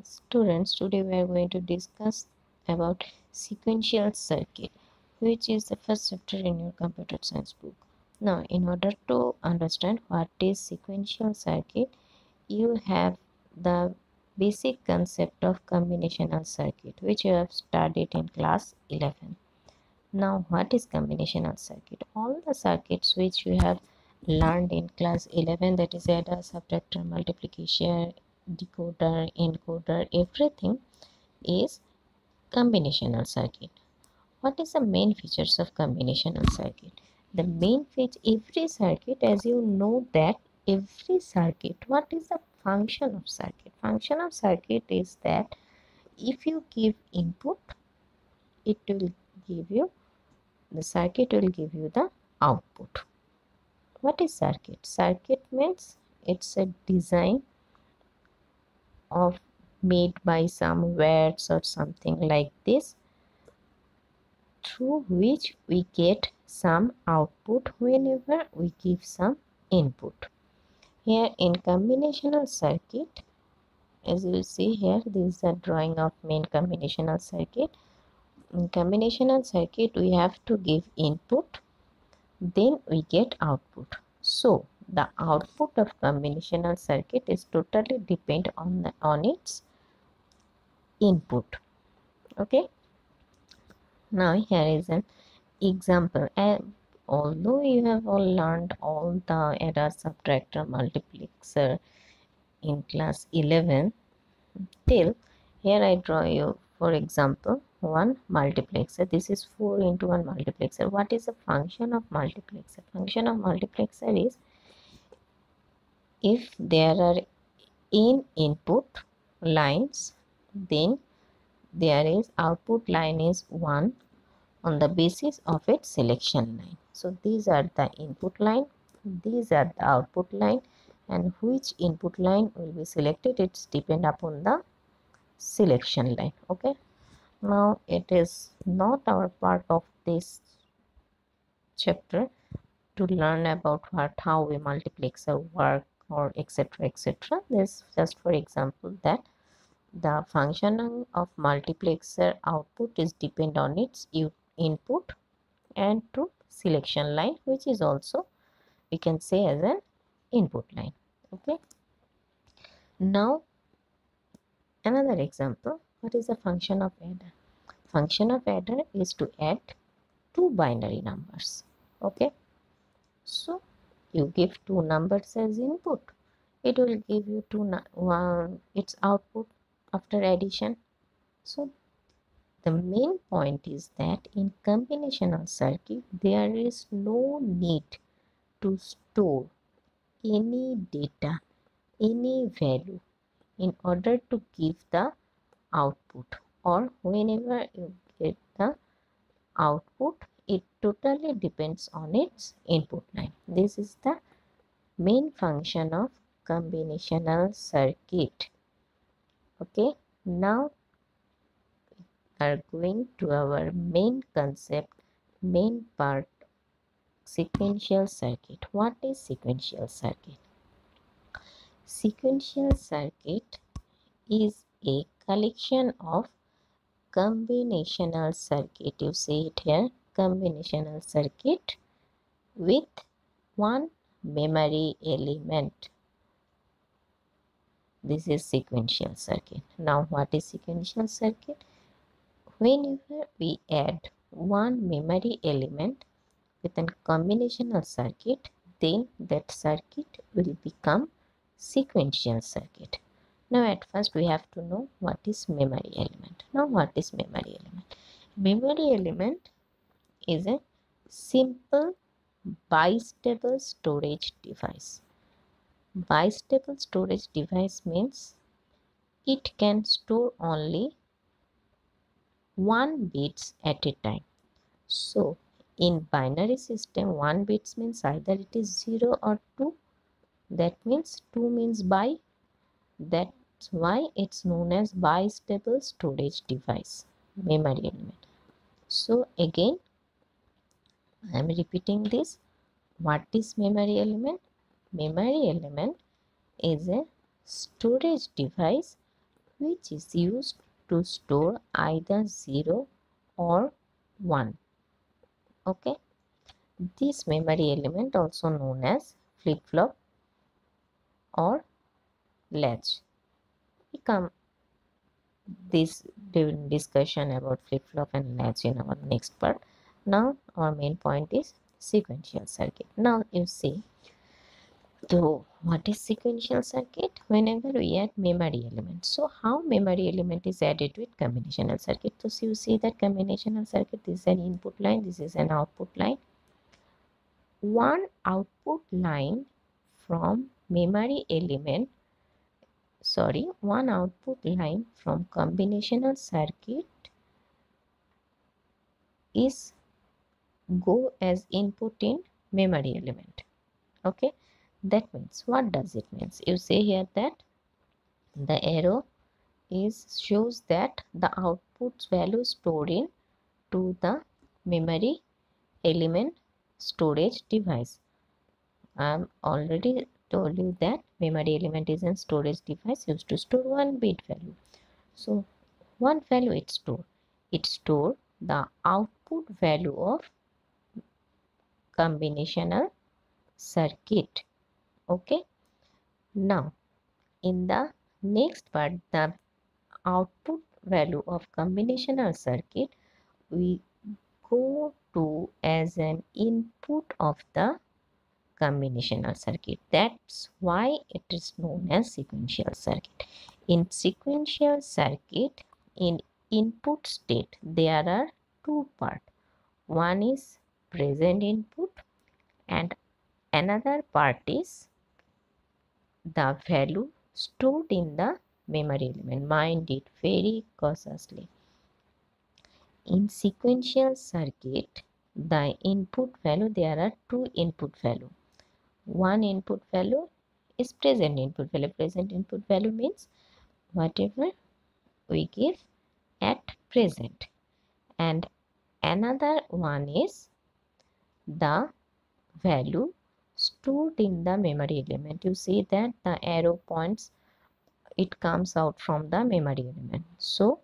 Students, today we are going to discuss about sequential circuit, which is the first chapter in your computer science book. Now, in order to understand what is sequential circuit, you have the basic concept of combinational circuit, which you have studied in class 11. Now, what is combinational circuit? All the circuits which you have learned in class 11, that is adder, subtractor, multiplication, decoder, encoder, everything is combinational circuit. What is the main features of combinational circuit? The main feature, every circuit, as you know that every circuit, what is the function of circuit? Function of circuit is that if you give input, it will give you, the circuit will give you the output. What is circuit? Circuit means it's a design of made by some words or something like this, through which we get some output whenever we give some input. Here in combinational circuit, as you see here, this is a drawing of main combinational circuit. In combinational circuit, we have to give input, then we get output. So the output of combinational circuit is totally depend on its input. Okay. Now here is an example. Although you have all learned all the adder, subtractor, multiplexer in class 11, till here I draw you, for example, one multiplexer. This is 4 into 1 multiplexer. What is the function of multiplexer? Function of multiplexer is, if there are n input lines, then there is output line is 1 on the basis of its selection line. So these are the input line, these are the output line, and which input line will be selected, it's depend upon the selection line. Okay. Now it is not our part of this chapter to learn about how a multiplexer work or etc etc. This just for example that the functioning of multiplexer output is depend on its input and to selection line, which is also we can say as an input line. Okay. Now another example, what is the function of adder? Function of adder is to add two binary numbers. Okay. So you give two numbers as input, it will give you one its output after addition. So the main point is that in combinational circuit there is no need to store any data, any value in order to give the output, or whenever you get the output, it totally depends on its input line. This is the main function of combinational circuit. Okay, now we are going to our main concept, main part, sequential circuit. What is sequential circuit? Sequential circuit is a collection of combinational circuit. You see it here, combinational circuit with one memory element. This is sequential circuit. Now what is sequential circuit? Whenever we add one memory element with a combinational circuit, then that circuit will become sequential circuit. Now at first we have to know what is memory element. Now what is memory element? Memory element is a simple bistable storage device. Bistable storage device means it can store only one bits at a time. So in binary system, one bits means either it is 0 or 2. That means 2 means bi. That's why it's known as bistable storage device, memory element. So again, I am repeating this. What is memory element? Memory element is a storage device which is used to store either 0 or 1. Okay, this memory element also known as flip-flop or latch. We come this discussion about flip-flop and latch in our next part. Now our main point is sequential circuit. Now you see, so what is sequential circuit? Whenever we add memory element. So how memory element is added with combinational circuit? So you see that combinational circuit, this is an input line, this is an output line. One output line from memory element, one output line from combinational circuit is go as input in memory element. Okay, that means, what does it means? You see here that the arrow shows that the output value stored in to the memory element storage device. I am already told you that memory element is a storage device used to store one bit value. So one value it store the output value of combinational circuit. Okay, now in the next part, the output value of combinational circuit we go to as an input of the combinational circuit. That's why it is known as sequential circuit. In sequential circuit, in input state, there are two parts. One is present input and another part is the value stored in the memory element. Mind it very cautiously. In sequential circuit, the input value, there are two input value. One input value is present input value. Present input value means whatever we give at present. And another one is the value stored in the memory element. You see that the arrow points, it comes out from the memory element. So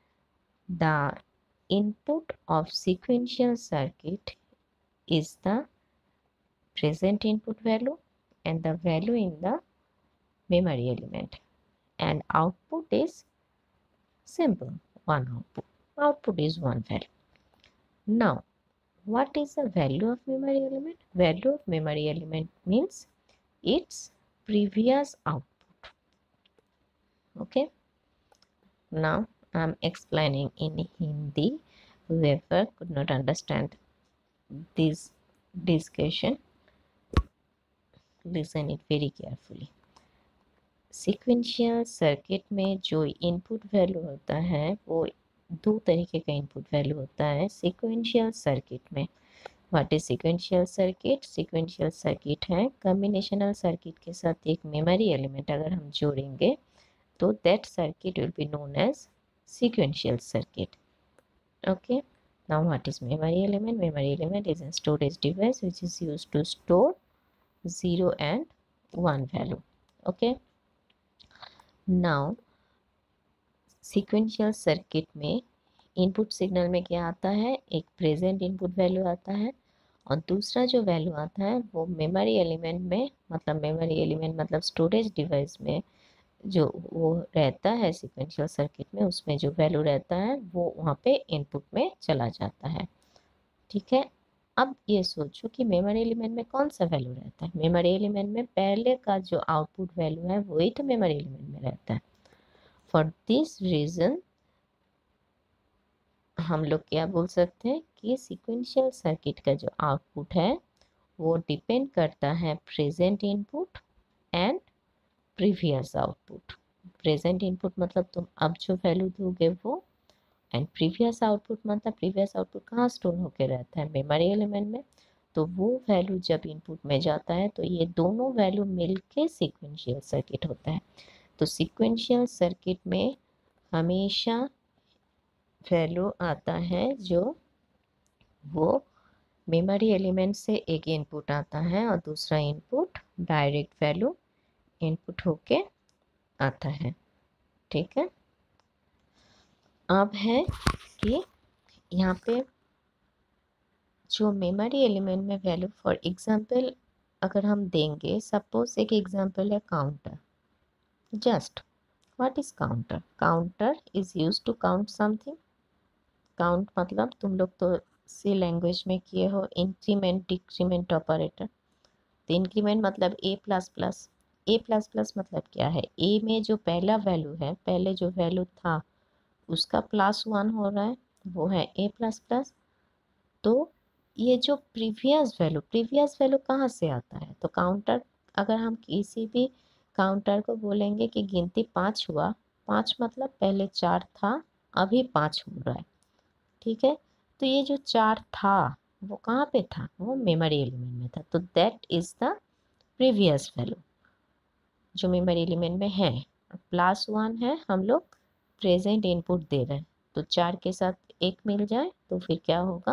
the input of sequential circuit is the present input value and the value in the memory element, and output is simple, one output. Output is one value. Now what is the value of memory element? Value of memory element means its previous output. Okay, now I am explaining in Hindi. Whoever could not understand this discussion, listen it very carefully. Sequential circuit में जो input value होता है वो दो तरीके का input value होता है सीक्वेंशियल सर्किट में. What is sequential circuit? Sequential circuit है कॉम्बिनेशनल सर्किट के साथ एक मेमोरी एलिमेंट अगर हम जोड़ेंगे तो that circuit will be known as sequential circuit. Okay, now what is memory element? Memory element is a storage device which is used to store 0 and 1 value. Okay, now sequential circuit में input signal में क्या आता है? एक present input value आता है और दूसरा जो वैल्यू आता है वो मेमोरी एलिमेंट में, मतलब मेमोरी एलिमेंट मतलब स्टोरेज डिवाइस में जो वो रहता है सीक्वेंशियल सर्किट में, उसमें जो वैल्यू रहता है वो वहाँ पे इनपुट में चला जाता है. ठीक है, अब ये सोचो कि मेमोरी एलिमेंट में कौन सा वैल्यू रहता है? मेमोरी एलिमेंट में पहले का जो आउटपुट वैल्यू है वही तो मेमोरी एलिमेंट में रहता है. फॉर दिस रीजन हम लोग क्या बोल सकते हैं कि सीक्वेंशियल सर्किट का जो आउटपुट है वो डिपेंड करता है present input and previous output. Present input मतलब तुम अब जो वैल्यू दोगे वो, एंड प्रीवियस आउटपुट मतलब प्रीवियस आउटपुट कहाँ स्टोर होकर रहता है? मेमोरी एलिमेंट में. तो वो वैल्यू जब इनपुट में जाता है तो ये दोनों वैल्यू मिलके सीक्वेंशियल सर्किट होता है. तो सीक्वेंशियल सर्किट में हमेशा वैल्यू आता है जो वो मेमोरी एलिमेंट से एक इनपुट आता है और दूसरा इनपुट डायरेक्ट वैल्यू इनपुट होके आता है. ठीक है, अब है कि यहाँ पे जो मेमोरी एलिमेंट में वैल्यू, फॉर एग्जांपल अगर हम देंगे, सपोज एक एग्जांपल है counter. Just what is counter? Counter is used to count something. Count मतलब तुम लोग तो सी लैंग्वेज में किए हो इंक्रीमेंट डिक्रीमेंट ऑपरेटर। तो इंक्रीमेंट मतलब a plus plus. A plus plus मतलब क्या है? ए में जो पहला वैल्यू है, पहले जो वैल्यू था उसका प्लस वन हो रहा है, वो है ए प्लस प्लस। तो ये जो प्रीवियस वैल्यू कहाँ से आता है? तो काउंटर, अगर हम किसी भी काउंटर को बोलेंगे कि गिनती 5 हुआ, 5 मतलब पहले 4 था, अभी 5 हो रहा है, ठीक है। तो ये जो 4 था वो कहाँ पे था? वो मेमोरी एलिमेंट में था। तो that is the previous value जो मेमोरी एलिमेंट में है। प्लस वन है, हम लोग प्रेजेंट इनपुट दे रहे हैं, तो 4 के साथ एक मिल जाए तो फिर क्या होगा?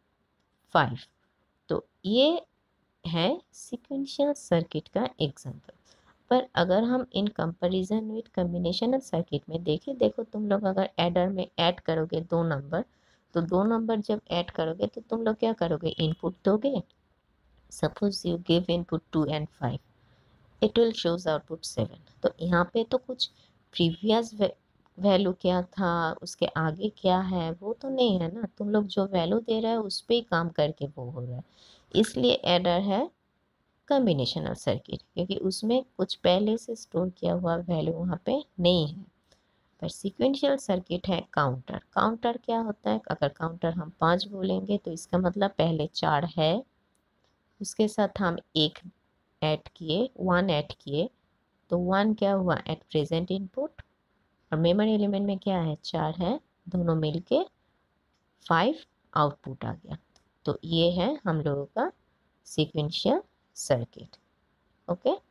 5। तो ये है सीक्वेंशियल सर्किट का एग्जांपल। पर अगर हम in comparison with combinational circuit में देखें, देखो तुम लोग अगर एडर में ऐड करोगे दो नंबर, तो दो नंबर जब ऐड करोगे तो तुम लोग क्या करोगे? इनपुट दोगे। Suppose you give input 2 and 5, it will shows output 7। तो यहाँ पे तो कुछ प्रीवियस वैल्यू क्या था, उसके आगे क्या है, वो तो नहीं है ना। तुम लोग जो वैल्यू दे रहे हो उस पर ही काम करके वो हो रहा है। इसलिए एडर है कॉम्बिनेशनल सर्किट, क्योंकि उसमें कुछ पहले से स्टोर किया हुआ वैल्यू वहाँ पे नहीं है। पर सीक्वेंशियल सर्किट है काउंटर। काउंटर क्या होता है? अगर काउंटर हम 5 बोलेंगे तो इसका मतलब पहले 4 है, उसके साथ हम एक ऐड किए, 1 ऐड किए, तो 1 क्या हुआ? At present input. और मेमोरी एलिमेंट में क्या है? 4 है, दोनों मिलके 5 आउटपुट आ गया। तो ये है हम लोगों का सीक्वेंशियल सर्किट। ओके।